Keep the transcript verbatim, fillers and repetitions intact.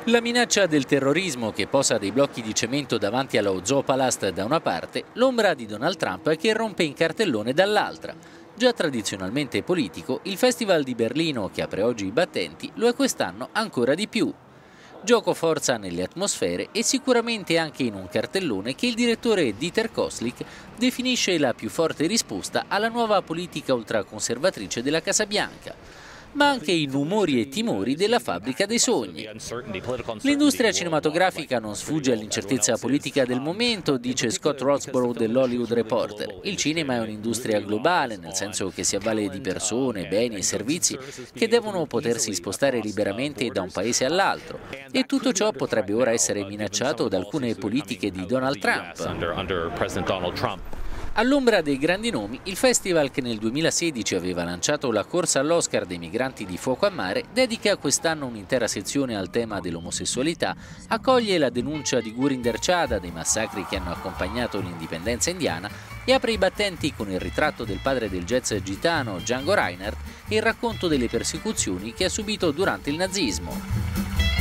La minaccia del terrorismo che posa dei blocchi di cemento davanti allo Zoopalast da una parte, l'ombra di Donald Trump che rompe in cartellone dall'altra. Già tradizionalmente politico, il Festival di Berlino, che apre oggi i battenti, lo è quest'anno ancora di più. Gioco forza nelle atmosfere e sicuramente anche in un cartellone che il direttore Dieter Koslik definisce la più forte risposta alla nuova politica ultraconservatrice della Casa Bianca, ma anche in umori e timori della fabbrica dei sogni. L'industria cinematografica non sfugge all'incertezza politica del momento, dice Scott Roxborough dell'Hollywood Reporter. Il cinema è un'industria globale, nel senso che si avvale di persone, beni e servizi che devono potersi spostare liberamente da un paese all'altro. E tutto ciò potrebbe ora essere minacciato da alcune politiche di Donald Trump. All'ombra dei grandi nomi, il festival che nel duemilasedici aveva lanciato la corsa all'Oscar dei migranti di fuoco a mare dedica quest'anno un'intera sezione al tema dell'omosessualità, accoglie la denuncia di Gurinder Chadha dei massacri che hanno accompagnato l'indipendenza indiana e apre i battenti con il ritratto del padre del jazz gitano Django Reinhardt e il racconto delle persecuzioni che ha subito durante il nazismo.